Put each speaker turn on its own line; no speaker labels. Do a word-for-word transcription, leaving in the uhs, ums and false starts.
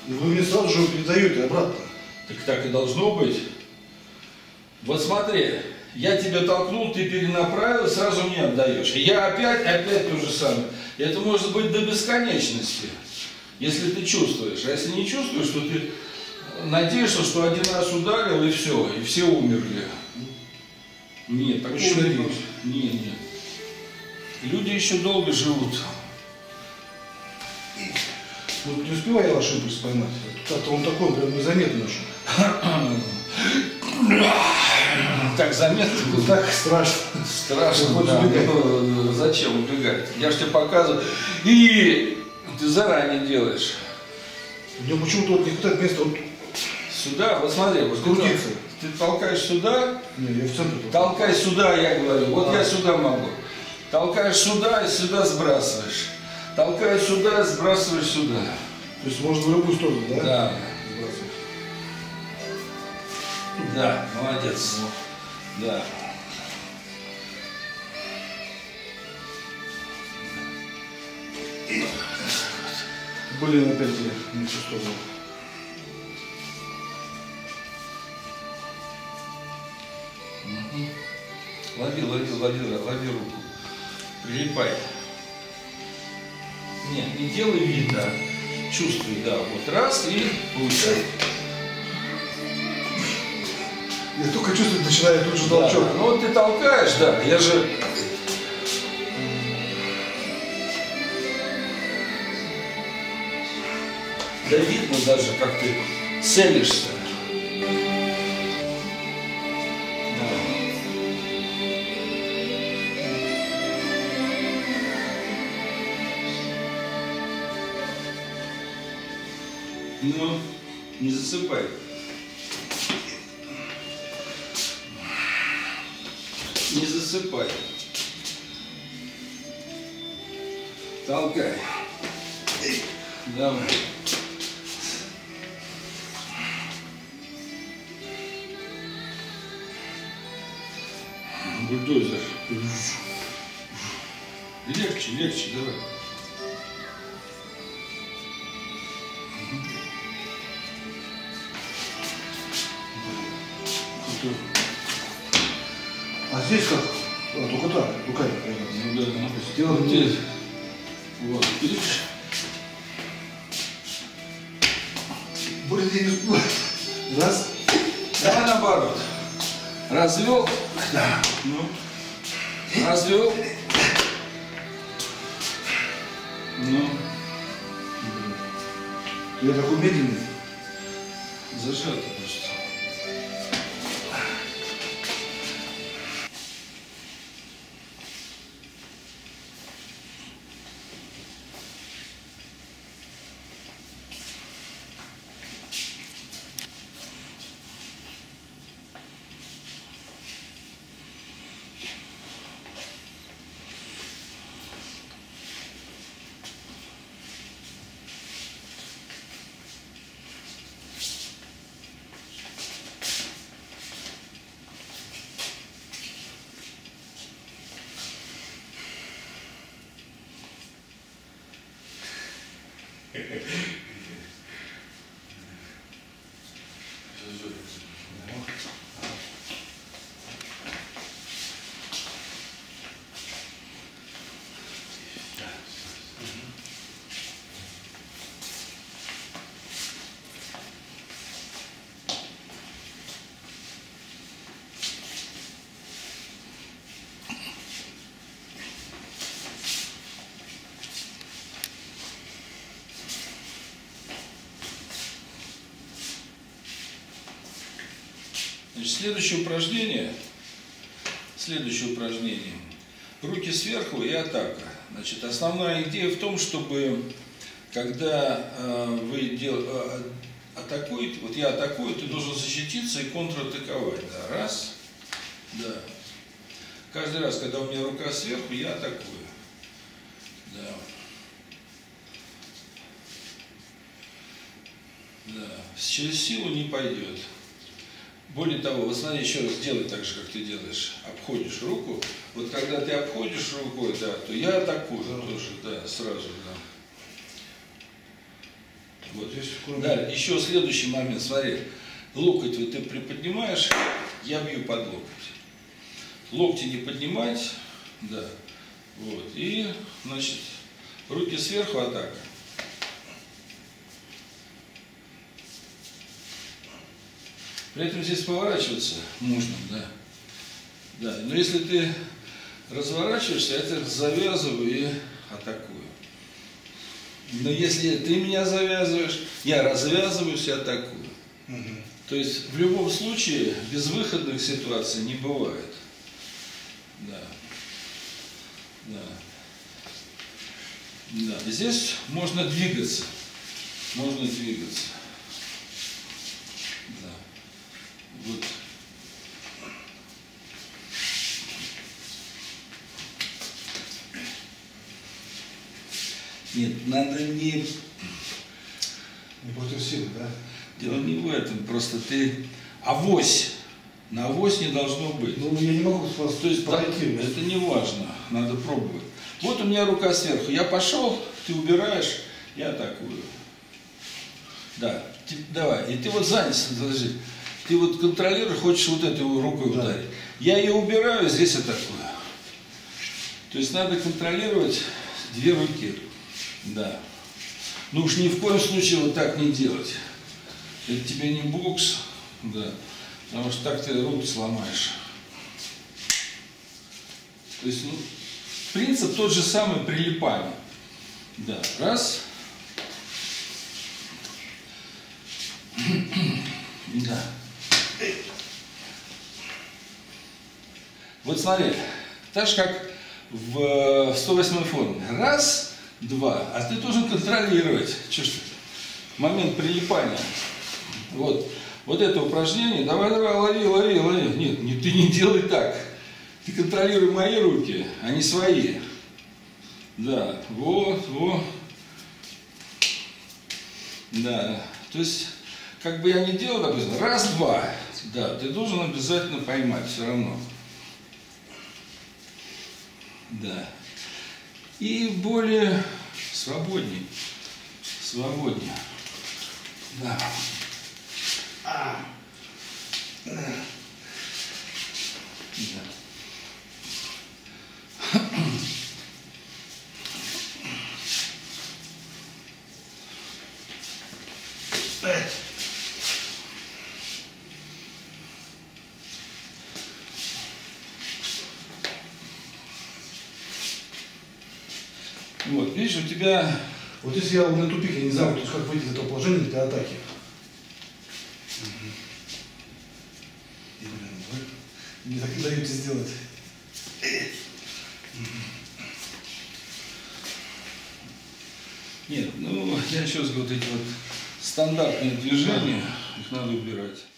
И вы мне сразу же передаете обратно.
Так так и должно быть. Вот смотри, я тебя толкнул, ты перенаправил, сразу мне отдаешь. И я опять, опять то же самое. И это может быть до бесконечности, если ты чувствуешь. А если не чувствуешь, то ты надеешься, что один раз ударил и все, и все умерли. Нет, такого
Еще
нет.
нет.
Нет, нет. Люди еще долго живут.
Вот не успеваю я ваш импульс поймать. Как-то он такой прям незаметный очень.
Так заметно было.
Так страшно.
Страшно, да. Ну, зачем убегать? Я же тебе показываю. И ты заранее делаешь.
Мне почему-то вот не хватает места. Вот
Сюда, вот смотри, вот
крутиться.
Ты, ты толкаешь сюда,
Не, я в центре.
толкай сюда, я говорю. Вот
А.
я сюда могу. Толкаешь сюда и сюда сбрасываешь. Толкаешь сюда, сбрасываешь сюда.
То есть можно в любую сторону, да?
Да.
Сбрасывать.
Да, молодец. Да.
Блин, опять я не чувствовал.
Лови, лови, лови, лови руку. Прилипай. Нет, не делай вид, да. Чувствуй, да. Вот раз и получай.
Я только чувствовать начинаю, тут же
Да.
толчок.
Ну вот ты толкаешь, да. Я же... Да видно даже, как ты целишься. Ну, не засыпай. Не засыпай. Толкай. Давай. Бульдозер. Легче, легче, давай.
А здесь как? А, только так, руками.
Ну да, да.
Дело
Вот
не-
здесь. Вот, видишь?
Блин, я не успеваю. Раз.
Давай наоборот. Развел. Да. Ну. Развел. Ну.
Я такой медленный.
Зажато просто. Значит, следующее упражнение, следующее упражнение, руки сверху и атака. Значит, основная идея в том, чтобы, когда э, вы дел, э, атакуете, вот я атакую, ты должен защититься и контратаковать. Да, раз, да. Каждый раз, когда у меня рука сверху, я атакую. Да. Да. Через силу не пойдет. Более того, вот смотри, еще раз делай так же, как ты делаешь. Обходишь руку. Вот когда ты обходишь рукой, да, то я атакую да. тоже, да, сразу, да. Вот.
Здесь кроме-
Да, еще следующий момент, смотри. Локоть вот ты приподнимаешь, я бью под локоть. Локти не поднимать, да. Вот. И, значит, руки сверху, атака. При этом здесь поворачиваться можно, да. Да. Но если ты разворачиваешься, я тебя завязываю и атакую. Но если ты меня завязываешь, я развязываюсь и атакую.
Угу.
То есть в любом случае безвыходных ситуаций не бывает. Да. Да. Да. Здесь можно двигаться. Можно двигаться. Да. Вот. Нет, надо не...
Не против силы, да?
Дело не в этом, просто ты... Авось. На авось не должно быть.
Ну, я не могу вас
То есть
пройти.
да, это не важно, надо пробовать. Вот у меня рука сверху, я пошел, ты убираешь, я атакую. Да, ты, давай, и ты вот занялся, подожди. Ты вот контролируешь, хочешь вот этой рукой
Да.
ударить. Я ее убираю, здесь атакую. То есть надо контролировать две руки. Да. Ну уж ни в коем случае вот так не делать. Это тебе не бокс, да. Потому что так ты руки сломаешь. То есть, ну, принцип тот же самый прилипания. Да, раз. Да. Вот смотри, так же как в сто восьмой форме. Раз, два. А ты должен контролировать. Что ж ты? Момент прилипания. Вот. Вот это упражнение. Давай, давай, лови, лови, лови. Нет, не, ты не делай так. Ты контролируй мои руки, а не свои. Да, вот, вот. Да. То есть, как бы я ни делал, допустим, раз, два. Да, ты должен обязательно поймать все равно. Да. И более свободней. Свободнее. Да.
А.
Да. Вот, видишь, у тебя...
Вот если я на тупик, я не знаю, то есть как выйти из этого положения для атаки. И, блин, вы не так и даете сделать.
Нет, ну, я еще раз говорю, вот эти вот стандартные движения, их надо убирать.